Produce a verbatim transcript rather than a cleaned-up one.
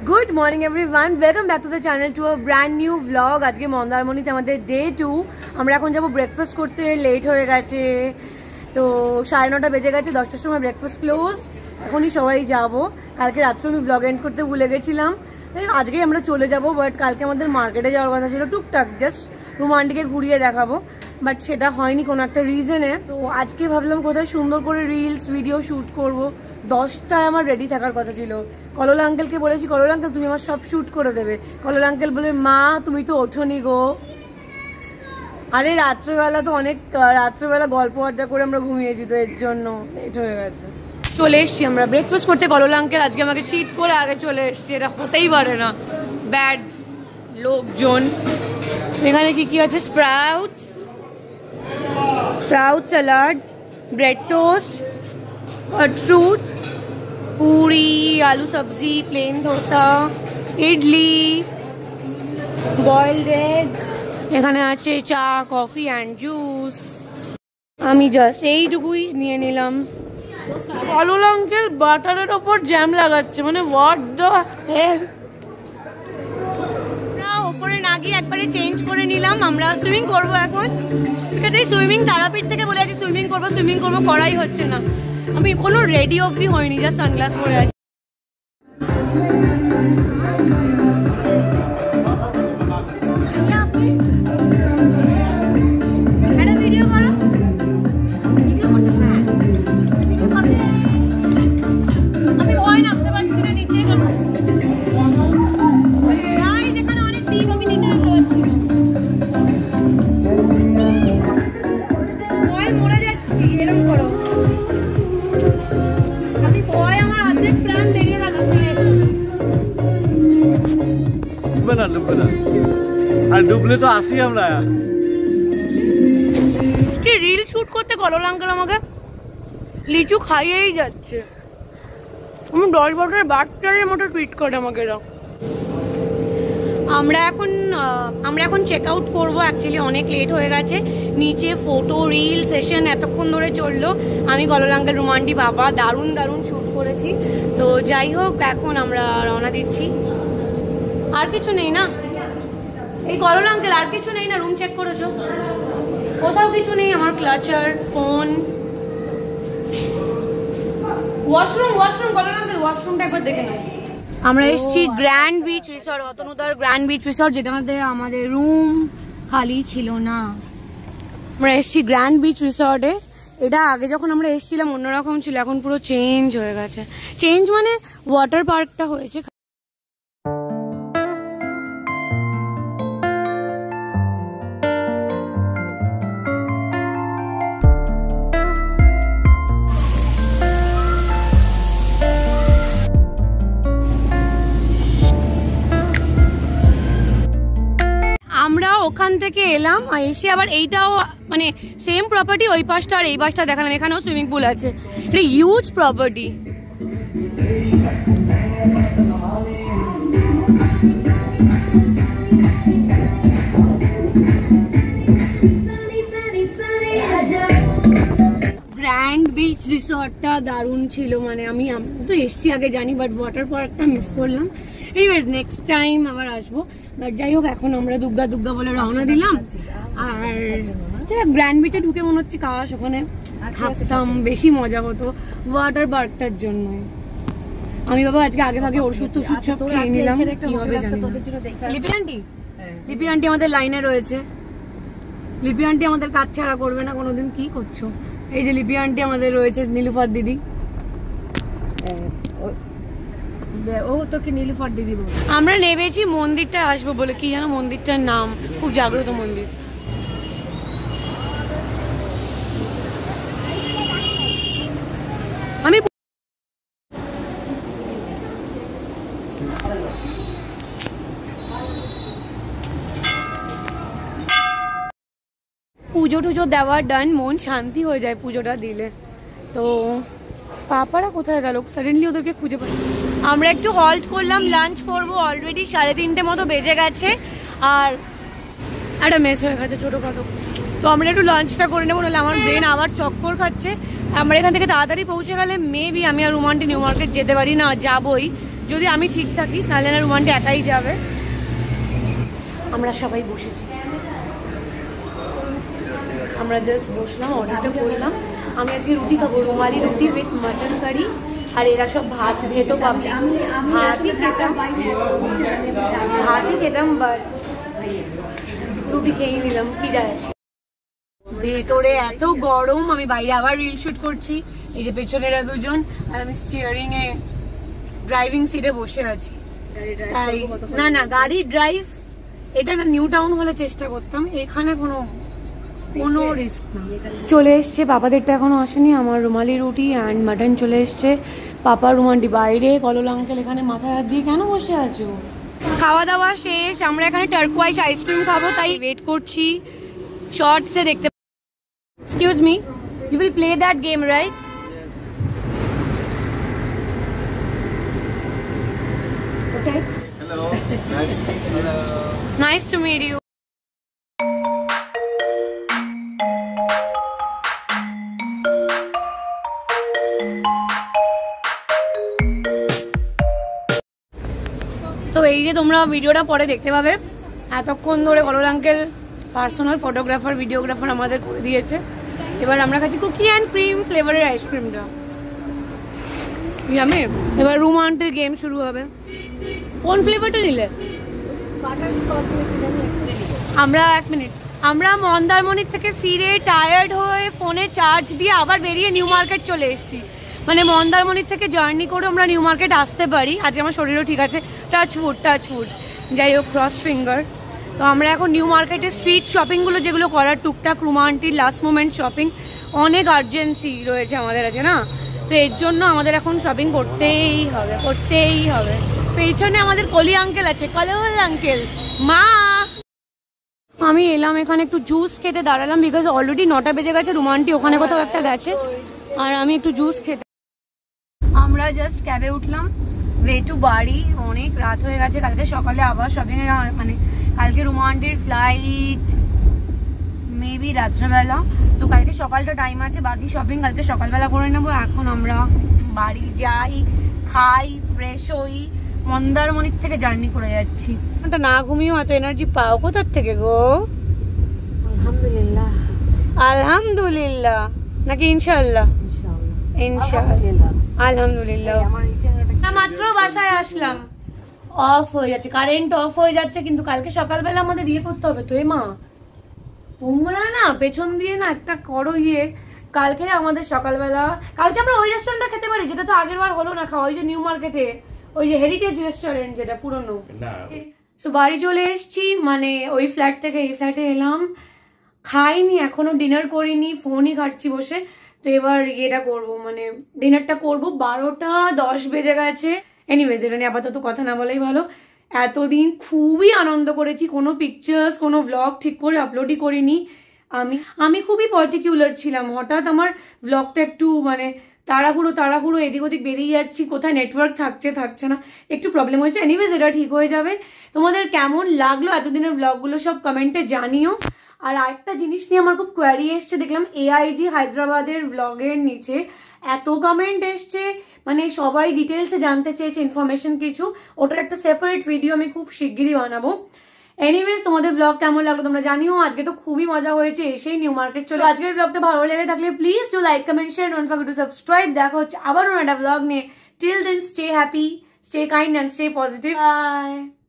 Good morning everyone, welcome back to the channel to a brand new blog. আজকে মন্দারমণিতে আমাদের day to. আমরা এখন যাবো ব্রেকফাস্ট করতে, লেট হয়ে গেছে তো সাড়ে নটা বেজে গেছে, দশটার সময় ব্রেকফাস্ট ক্লোজ। এখনই সবাই যাবো। কালকে রাত্রে আমি ব্লগ এন্ড করতে ভুলে গেছিলাম, তাই আজকেই আমরা চলে যাবো। বাট কালকে আমাদের মার্কেটে যাওয়ার কথা ছিল, টুকটাক জাস্ট রোমান্টিকে ঘুরিয়ে দেখাবো, বাট সেটা হয়নি কোনো একটা রিজনে। তো আজকে ভাবলাম কোথায় সুন্দর করে রিলস ভিডিও শ্যুট করবো। দশটায় আমার রেডি থাকার কথা ছিল। কলল আঙ্কেলকে বলেছি, কলল আঙ্কেল তুমি আমার সব শ্যুট করে দেবে। কলল আঙ্কেল বলে মা তুমি তো ওঠোনি গো। আরে রাত্রেবেলা তো অনেক রাত্রেবেলা গল্প আড্ডা করে আমরা ঘুমিয়েছি, তো এর জন্য লেট হয়ে গেছে। চলে এসছি আমরা ব্রেকফাস্ট করতে। কলল আঙ্কেল আজকে আমাকে চিট করে আগে চলে এসছি, এটা হতেই পারে না, ব্যাড লোকজন। এখানে কি কি আছে? Sprouts, sprout salad, bread toast, fruit, puri, আলু সবজি, plain dosa, idli, boiled egg, এখানে আছে চা, কফি অ্যান্ড জুস। আমি জাস্ট এইটুকুই নিয়ে নিলাম। কলল আঙ্কেল বাটারের ওপর জ্যাম লাগাচ্ছে, মানে হোয়াট দ্য হেল। ওপরে না গিয়ে একবারে চেঞ্জ করে নিলাম। আমরা সুইমিং করবো এখন, ঠিক আছে? সুইমিং তারাপীঠ থেকে বলে আছি সুইমিং করবো সুইমিং করবো করাই হচ্ছে না। আমি কোনো রেডি অবধি হয়নি, জাস্ট সানগ্লাস পরে আছি। একটা ভিডিও করো, ভিডিও করতেছে। আমি ভয় নামতে পারছি না নিচে, এখানে অনেক ডিপ, আমি নিচে নামতে পারছি না, ভয় মরে যাচ্ছি। এরকম করো, আমি ভয়, আমার অর্ধেক প্ল্যান বেরিয়ে গেল। ডুববে না, ডুববে না, আর ডুবলে তো আসি আমরা। রিল শুট করতে কলল আঙ্কেল আমাকে লিচু খাইয়েই যাচ্ছে। আমি দশ বছরের বাচ্চাদের মতো ট্রিট করে আমাকে এরা। আমরা এখন আমরা এখন চেক আউট করবো। অ্যাকচুয়ালি অনেক লেট হয়ে গেছে। নিচে ফটো রিল সেশন এতক্ষণ ধরে চললো। আমি কলল আঙ্কেল রোমান্টি বাবা দারুণ দারুণ শ্যুট করেছি। তো যাই হোক, এখন আমরা রওনা দিচ্ছি। আর কিছু নেই না এই কলল আঙ্কেল? আর কিছু নেই না? রুম চেক করেছো? কোথাও কিছু নেই? আমার clutcher, phone, washroom, washroom Kallol uncle ওয়াশরুমটা একবার দেখে নাও। আমরা এসেছি গ্র্যান্ড বিচ রিসর্ট, অতনুদার গ্র্যান্ড বিচ রিসর্ট, যেটাতে আমাদের রুম খালি ছিল না। আমরা এসেছি গ্র্যান্ড বিচ রিসর্টে। এটা আগে যখন আমরা এসেছিলাম অন্যরকম ছিল, এখন পুরো চেঞ্জ হয়ে গেছে। চেঞ্জ মানে ওয়াটার পার্কটা হয়েছে। আমরা ওখান থেকে এলাম, এসে আবার এইটাও মানে সেম প্রপার্টি, ওই পাশটা আর এই পাশটা দেখালাম। এখানেও সুইমিং পুল আছে। এটা হিউজ প্রপার্টি। গ্র্যান্ড বিচ রিসর্টটা দারুণ ছিল। মানে আমি তো এসছি আগে জানি, বাট ওয়াটার পার্কটা মিস করলাম। এনিওয়েজ নেক্সট টাইম আবার আসবো। বাট যাই হোক, এখন আমরা দুগ্গা দুগ্গা বলে রওনা দিলাম। আর গ্র্যান্ড বিচে ঢুকে মনে হচ্ছে কাশ ওখানে থাকতাম, বেশি মজা হতো ওয়াটার পার্কটার জন্য। আমি বাবা আজকে আগে ভাগে ওষুধ টষুধ সব খেয়ে নিলাম, কি হবে জানি না। লিপি আন্টি, লিপি আন্টি আমাদের লাইনে রয়েছে। লিপি আন্টি আমাদের কাজ ছাড়া করবে না কোনোদিন। কি করছো? এই যে লিপি আন্টি আমাদের রয়েছে, নীলুফার দিদি। ও তোকে নীলুফার দিদি বল। আমরা নেমেছি মন্দিরটা আসবো বলে, কি জানো মন্দিরটার নাম, খুব জাগ্রত মন্দির। আমি পুজো টুজো দেওয়া ডান, মন শান্তি হয়ে যায় পুজোটা দিলে। তো পাপারা কোথায় গেল? সাডেনলি ওদেরকে খুঁজে পাই। আমরা একটু হল্ট করলাম, লাঞ্চ করবো। অলরেডি সাড়ে তিনটে মতো বেজে গেছে, আর একটা মেস হয়ে গেছে ছোটোখাটো। তো আমরা একটু লাঞ্চটা করে নেবো, নাহলে আমার ব্রেন আবার চক্কর খাচ্ছে। আমরা এখান থেকে তাড়াতাড়ি পৌঁছে গেলে মেবি আমি আর রোমান্টি নিউ মার্কেট যেতে পারি না, যাবোই যদি আমি ঠিক থাকি তাহলে না রুমানটা একাই যাবে। আমরা সবাই বসেছি, আমরা জাস্ট বসলাম, অর্ডারটা করলাম। আমি আজকে রুটি খাবো, রুমালি রুটি উইথ মাটন কারি, আর এরা সব ভাত ভেতো পাবলি। ভাতই খেতাম ভাতই খেতাম বাট রুটি খেয়েই নিলাম, কি যায় আসে। ভেতরে এত গরম, আমি বাইরে আবার রিল শুট করছি। এই যে পেছনেরা দুজন, আর আমি স্টিয়ারিং এ ড্রাইভিং সিটে বসে আছি। তাই না না গাড়ি ড্রাইভ, এটা না নিউ টাউন হলে চেষ্টা করতাম, এখানে কোনো কোনো রিস্ক না। চলে এসছে, পাপাদেরটা এখনো আসেনি। আমার রুমালি রুটি অ্যান্ড মাটন চলে এসছে। পাপা রুমানটি বাইরে, কলল আঙ্কেল এখানে মাথায় হাত দিয়ে কেন বসে আছো? খাওয়া দাওয়া শেষ, আমরা এখানে টার্কোয়াইজ আইসক্রিম খাবো, তাই ওয়েট করছি। শর্টসে দেখতে, excuse me, you will play that game right? Okay, hello, nice to meet you. Nice to meet you. তো এই যে তোমরা ভিডিওটা পরে দেখতে পাবে, এতক্ষণ ধরে Kallol uncle personal photographer videographer আমাদের করে দিয়েছে। এবার আমরা খাচ্ছি কুকি অ্যান্ড ক্রিম ফ্লেভারের আইসক্রিমটা। আমি এবার রুম আন্টির গেম শুরু হবে। কোন ফ্লেভারটা নিলে? আমরা এক মিনিট, আমরা মন্দারমণির থেকে ফিরে টায়ার্ড হয়ে ফোনে চার্জ দিয়ে আবার বেরিয়ে নিউ মার্কেট চলে এসেছি। মানে মন্দারমণির থেকে জার্নি করে আমরা নিউ মার্কেট আসতে পারি। আজকে আমার শরীরও ঠিক আছে, টাচ ফুড টাচ ফুড যাই হোক, ক্রস ফিঙ্গার। তো আমরা এখন নিউ মার্কেটে স্ট্রিট শপিংগুলো যেগুলো করার টুকটাক, রুমা আন্টির লাস্ট মোমেন্ট শপিং, অনেক আর্জেন্সি রয়েছে আমাদের আছে না, তো এর জন্য আমাদের এখন শপিং করতেই হবে করতেই হবে। পেছনে আমাদের কলি আঙ্কেল আছে, কলল আঙ্কেল মা। আমি এলাম এখানে একটু জুস খেতে দাঁড়ালাম, বিকজ অলরেডি নটা বেজে গেছে, রুমা আন্টি ওখানে কোথাও একটা গেছে, আর আমি একটু জুস খেতে। আমরা জাস্ট ক্যাবে উঠলাম, ওয়ে টু বাড়ি। অনেক রাত হয়ে গেছে, কালকে সকালে আবার শপিং এ, মানে কালকে রুমা আন্টির ফ্লাইট মেবি রাত্রেবেলা, তো কালকে সকালটা টাইম আছে, বাকি শপিং কালকে সকালবেলা করে নেবো। এখন আমরা বাড়ি যাই, খাই, ফ্রেশ হই। মন্দারমণির থেকে জার্নি করে যাচ্ছি, তো না ঘুমিয়েও এত এনার্জি পাও কোথার থেকে গো? আলহামদুলিল্লাহ। আলহামদুলিল্লাহ নাকি ইনশাআল্লাহ? ইনশাআল্লাহ আলহামদুলিল্লাহ। মাত্র বাসায় আসলাম, অফ হয়ে যাচ্ছে, কারেন্ট অফ হয়ে যাচ্ছে, কিন্তু কালকে সকালবেলা আমাদের ইয়ে করতে হবে। তো এ মা, তোমরা না পেছন দিয়ে না একটা করো ইয়ে, কালকে আমাদের সকালবেলা, কালকে আমরা ওই রেস্টুরেন্টটা খেতে পারি যেটা তো আগের বার হলো না খাওয়া, ওই যে নিউ মার্কেটে, ওই যে হেরিটেজ রেস্টুরেন্ট যেটা পুরনো। তো বাড়ি চলে এসছি, মানে ওই ফ্ল্যাট থেকে এই ফ্ল্যাটে এলাম, খাইনি এখনো, ডিনার করিনি, ফোনই ঘাটছি বসে। তো এবার ইয়েটা করবো, মানে ডিনারটা করবো। বারোটা দশ বেজে গেছে। এনিওয়েজ এটা নিয়ে আপাতত কথা না বলাই ভালো। এতদিন খুবই আনন্দ করেছি, কোনো পিকচার্স কোনো ভ্লগ ঠিক করে আপলোডই করিনি। আমি আমি খুবই পার্টিকুলার ছিলাম, হঠাৎ আমার ভ্লগটা একটু মানে তাড়াহুড়ো তাড়াহুড়ো এদিক ওদিক বেরিয়ে যাচ্ছি, কোথায় নেটওয়ার্ক থাকছে থাকছে না, একটু প্রবলেম হয়েছে। এনিওয়েজ এটা ঠিক হয়ে যাবে। তোমাদের কেমন লাগলো এতদিনের ভ্লগগুলো সব কমেন্টে জানিও। আর আরেকটা জিনিস নিয়ে আমার খুব কোয়ারি এসছে, দেখলাম এআইজি হায়দ্রাবাদের ব্লগের নিচে এত কমেন্ট এসছে, মানে সবাই ডিটেলসে জানতে চেয়েছে ইনফরমেশন কিছু। ওটার একটা সেপারেট ভিডিও আমি খুব শিগগিরই বানাবো। এনিওয়েজ তোমাদের ব্লগ কেমন লাগলো তোমরা জানিও। আজকে তো খুবই মজা হয়েছে এসেই নিউ মার্কেট চলো। আজকের ব্লগটা ভালো লেগে থাকলে please do like comment share, don't forget to subscribe. দেখা হচ্ছে আবার একটা ব্লগ নিয়ে। Till then stay happy, stay kind and stay positive. By.